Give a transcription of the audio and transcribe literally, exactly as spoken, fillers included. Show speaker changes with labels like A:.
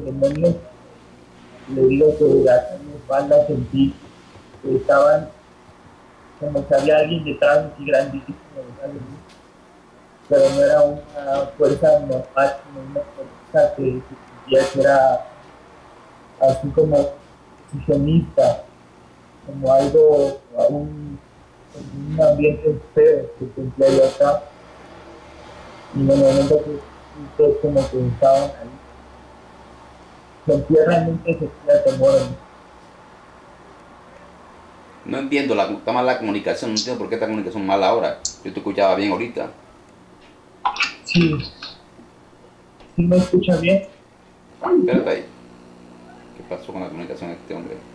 A: los demonios, le digo que hasta mi espalda sentí que estaban como que había alguien detrás así grandísimo, detrás de mí, pero no era una fuerza normal, sino una fuerza que se sentía que era así como fusionista, como algo, un, un ambiente feo que sentía yo acá, y en el momento que ustedes como que estaban ahí, sentía realmente, sentía temor en mí.
B: No entiendo, la, está mal la comunicación, no entiendo por qué esta comunicación es mala ahora. Yo te escuchaba bien ahorita.
A: Sí, sí me escuchan bien.
B: Espérate ahí. ¿Qué pasó con la comunicación de este hombre?